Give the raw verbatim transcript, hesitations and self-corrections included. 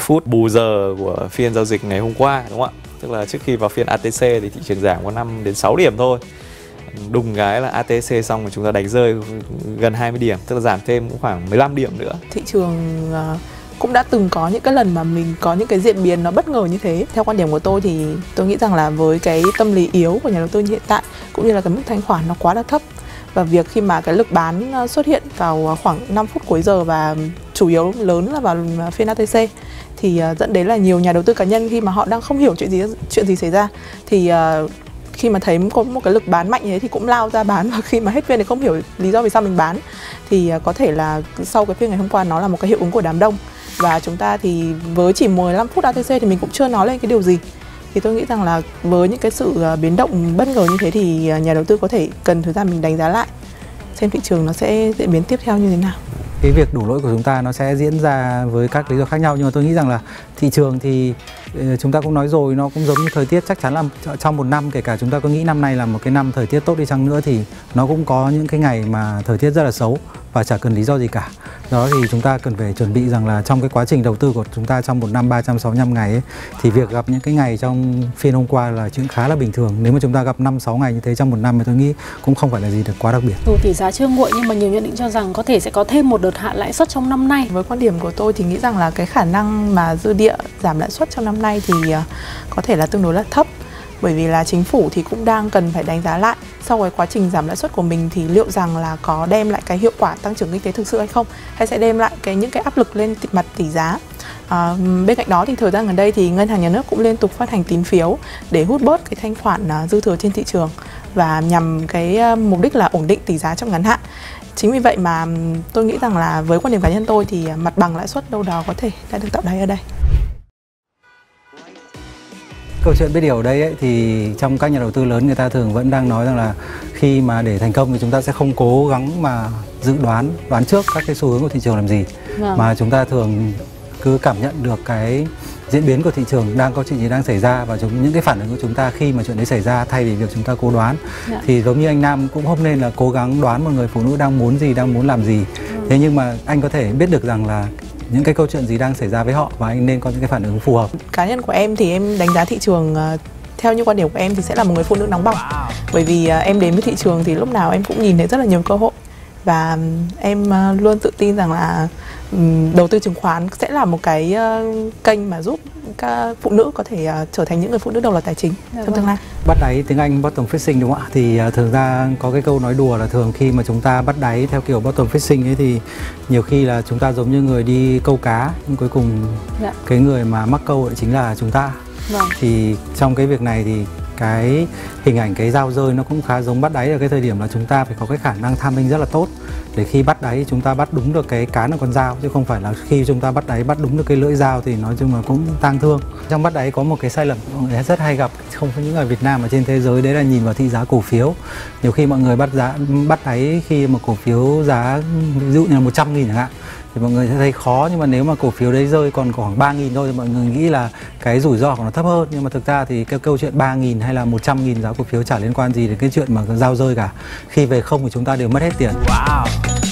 phút bù giờ của phiên giao dịch ngày hôm qua, đúng không ạ? Tức là trước khi vào phiên a tê xê thì thị trường giảm có năm đến sáu điểm thôi. Đùng cái là a tê xê xong rồi chúng ta đánh rơi gần hai mươi điểm, tức là giảm thêm cũng khoảng mười lăm điểm nữa. Thị trường cũng đã từng có những cái lần mà mình có những cái diễn biến nó bất ngờ như thế. Theo quan điểm của tôi thì tôi nghĩ rằng là với cái tâm lý yếu của nhà đầu tư hiện tại cũng như là cái mức thanh khoản nó quá là thấp, và việc khi mà cái lực bán xuất hiện vào khoảng năm phút cuối giờ và chủ yếu lớn là vào phiên a tê xê thì dẫn đến là nhiều nhà đầu tư cá nhân khi mà họ đang không hiểu chuyện gì chuyện gì xảy ra thì khi mà thấy có một cái lực bán mạnh như thế thì cũng lao ra bán, và khi mà hết phiên thì không hiểu lý do vì sao mình bán thì có thể là sau cái phiên ngày hôm qua nó là một cái hiệu ứng của đám đông, và chúng ta thì với chỉ mười lăm phút a tê xê thì mình cũng chưa nói lên cái điều gì. Thì tôi nghĩ rằng là với những cái sự biến động bất ngờ như thế thì nhà đầu tư có thể cần thời gian mình đánh giá lại xem thị trường nó sẽ diễn biến tiếp theo như thế nào. Cái việc đủ lỗi của chúng ta nó sẽ diễn ra với các lý do khác nhau, nhưng mà tôi nghĩ rằng là thị trường thì chúng ta cũng nói rồi, nó cũng giống như thời tiết, chắc chắn là trong một năm, kể cả chúng ta có nghĩ năm nay là một cái năm thời tiết tốt đi chăng nữa thì nó cũng có những cái ngày mà thời tiết rất là xấu và chả cần lý do gì cả. Đó thì chúng ta cần phải chuẩn bị rằng là trong cái quá trình đầu tư của chúng ta trong một năm ba trăm sáu mươi lăm ngày ấy, thì việc gặp những cái ngày trong phiên hôm qua là chuyện khá là bình thường. Nếu mà chúng ta gặp năm sáu ngày như thế trong một năm thì tôi nghĩ cũng không phải là gì được quá đặc biệt. Dù tỷ giá chưa nguội nhưng mà nhiều nhận định cho rằng có thể sẽ có thêm một đợt hạ lãi suất trong năm nay. Với quan điểm của tôi thì nghĩ rằng là cái khả năng mà dư địa giảm lãi suất trong năm nay thì có thể là tương đối là thấp, bởi vì là chính phủ thì cũng đang cần phải đánh giá lại sau cái quá trình giảm lãi suất của mình thì liệu rằng là có đem lại cái hiệu quả tăng trưởng kinh tế thực sự hay không, hay sẽ đem lại cái những cái áp lực lên mặt tỷ giá. À, bên cạnh đó thì thời gian gần đây thì ngân hàng nhà nước cũng liên tục phát hành tín phiếu để hút bớt cái thanh khoản dư thừa trên thị trường và nhằm cái mục đích là ổn định tỷ giá trong ngắn hạn. Chính vì vậy mà tôi nghĩ rằng là với quan điểm cá nhân tôi thì mặt bằng lãi suất đâu đó có thể đã được tạo đáy ở đây. Câu chuyện biết điều ở đây ấy, thì trong các nhà đầu tư lớn người ta thường vẫn đang nói rằng là khi mà để thành công thì chúng ta sẽ không cố gắng mà dự đoán đoán trước các cái xu hướng của thị trường làm gì, vâng. mà chúng ta thường cứ cảm nhận được cái diễn biến của thị trường đang có chuyện gì đang xảy ra và chúng những cái phản ứng của chúng ta khi mà chuyện đấy xảy ra, thay vì việc chúng ta cố đoán. Dạ. Thì giống như anh Nam cũng không nên là cố gắng đoán một người phụ nữ đang muốn gì, đang muốn làm gì. Ừ. Thế nhưng mà anh có thể biết được rằng là những cái câu chuyện gì đang xảy ra với họ và anh nên có những cái phản ứng phù hợp. Cá nhân của em thì em đánh giá thị trường uh, theo như quan điểm của em thì sẽ là một người phụ nữ nóng bỏng. Bởi vì uh, em đến với thị trường thì lúc nào em cũng nhìn thấy rất là nhiều cơ hội, và um, em uh, luôn tự tin rằng là um, đầu tư chứng khoán sẽ là một cái uh, kênh mà giúp các phụ nữ có thể uh, trở thành những người phụ nữ độc lập tài chính trong vâng. tương lai. Bắt đáy tiếng Anh bottom fishing đúng không ạ? Thì uh, thường ra có cái câu nói đùa là thường khi mà chúng ta bắt đáy theo kiểu bottom fishing ấy thì nhiều khi là chúng ta giống như người đi câu cá, nhưng cuối cùng dạ. cái người mà mắc câu lại chính là chúng ta. Vâng. Thì trong cái việc này thì cái hình ảnh cái dao rơi nó cũng khá giống bắt đáy ở cái thời điểm là chúng ta phải có cái khả năng timing rất là tốt để khi bắt đáy chúng ta bắt đúng được cái cán của con dao, chứ không phải là khi chúng ta bắt đáy bắt đúng được cái lưỡi dao thì nói chung là cũng tang thương. Trong bắt đáy có một cái sai lầm mọi người rất hay gặp, không phải những ở Việt Nam mà trên thế giới, đấy là nhìn vào thị giá cổ phiếu. Nhiều khi mọi người bắt giá bắt đáy khi mà cổ phiếu giá ví dụ như là một trăm nghìn chẳng hạn thì mọi người sẽ thấy khó, nhưng mà nếu mà cổ phiếu đấy rơi còn khoảng ba nghìn thôi thì mọi người nghĩ là cái rủi ro của nó thấp hơn, nhưng mà thực ra thì cái câu chuyện ba nghìn hay là một trăm nghìn giá cổ phiếu chả liên quan gì đến cái chuyện mà dao rơi cả. Khi về không thì chúng ta đều mất hết tiền. Wow.